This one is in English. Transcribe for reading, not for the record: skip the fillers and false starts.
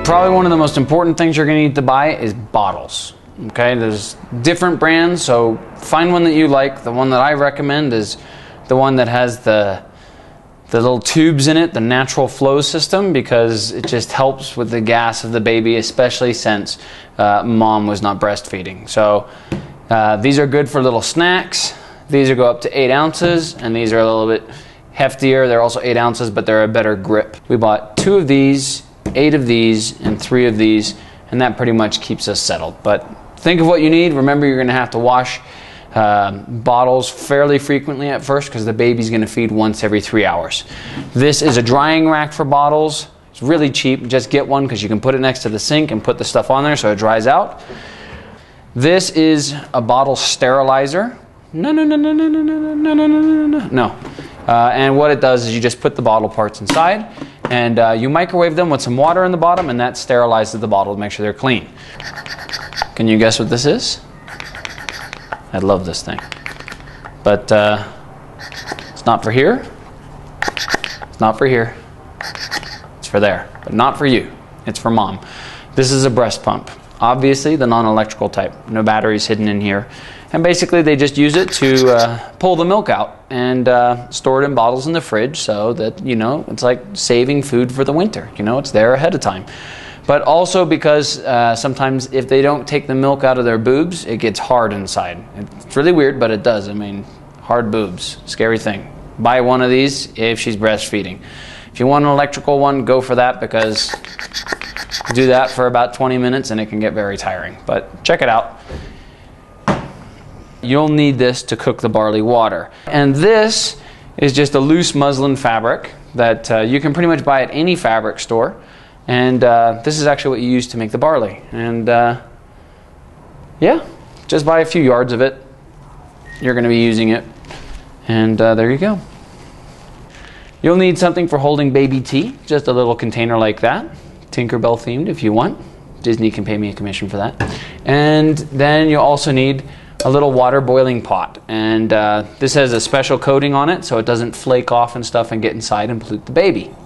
Probably one of the most important things you're going to need to buy is bottles. Okay, there's different brands, so find one that you like. The one that I recommend is the one that has the little tubes in it, the natural flow system, because it just helps with the gas of the baby, especially since mom was not breastfeeding. So these are good for little snacks. These go up to 8 ounces, and these are a little bit heftier. They're also 8 ounces, but they're a better grip. We bought 2 of these, 8 of these, and 3 of these, and that pretty much keeps us settled. But think of what you need. Remember, you're going to have to wash bottles fairly frequently at first because the baby's going to feed once every 3 hours. This is a drying rack for bottles. It's really cheap. Just get one because you can put it next to the sink and put the stuff on there so it dries out. This is a bottle sterilizer. No. And what it does is you just put the bottle parts inside and you microwave them with some water in the bottom, and that sterilizes the bottle to make sure they're clean. Can you guess what this is? I love this thing. But it's not for here. It's not for here. It's for there, but not for you. It's for mom. This is a breast pump. Obviously the non-electrical type. No batteries hidden in here. And basically they just use it to pull the milk out and store it in bottles in the fridge so that, you know, it's like saving food for the winter. You know, it's there ahead of time. But also because sometimes if they don't take the milk out of their boobs, it gets hard inside. It's really weird, but it does. I mean, hard boobs, scary thing. Buy one of these if she's breastfeeding. If you want an electrical one, go for that, because you do that for about 20 minutes and it can get very tiring. But check it out. You'll need this to cook the barley water. And this is just a loose muslin fabric that you can pretty much buy at any fabric store. And this is actually what you use to make the barley. And yeah, just buy a few yards of it. You're going to be using it. And there you go. You'll need something for holding baby tea. Just a little container like that. Tinkerbell themed if you want. Disney can pay me a commission for that. And then you'll also need a little water boiling pot. And this has a special coating on it so it doesn't flake off and stuff and get inside and pollute the baby.